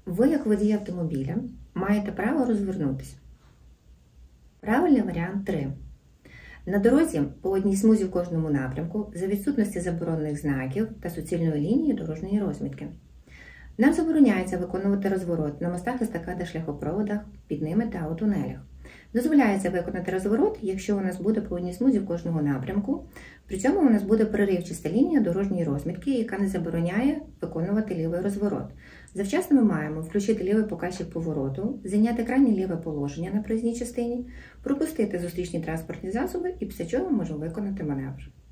Ви, як водій автомобіля, маєте право розвернутися. Правильний варіант 3. На дорозі по одній смузі в кожному напрямку за відсутності заборонених знаків та суцільної лінії дорожньої розмітки. Нам забороняється виконувати розворот на мостах, естакадах, шляхопроводах, під ними та у тунелях. Дозволяється виконати розворот, якщо у нас буде по одній смузі в кожного напрямку, при цьому у нас буде переривчаста лінія дорожньої розмітки, яка не забороняє виконувати лівий розворот. Завчасно ми маємо включити лівий показчик повороту, зайняти крайнє ліве положення на проїзній частині, пропустити зустрічні транспортні засоби і після чого можемо виконати маневр.